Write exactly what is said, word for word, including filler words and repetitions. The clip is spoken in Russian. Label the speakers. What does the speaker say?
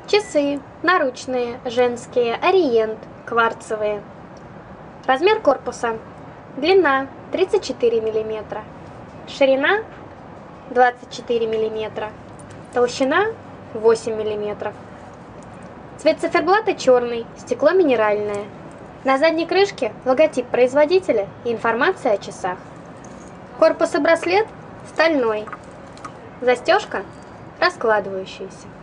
Speaker 1: Часы наручные, женские, Ориент, кварцевые. Размер корпуса. Длина тридцать четыре миллиметра. Ширина двадцать четыре миллиметра. Толщина восемь миллиметров. Цвет циферблата черный, стекло минеральное. На задней крышке логотип производителя и информация о часах. Корпус и браслет стальной. Застежка раскладывающаяся.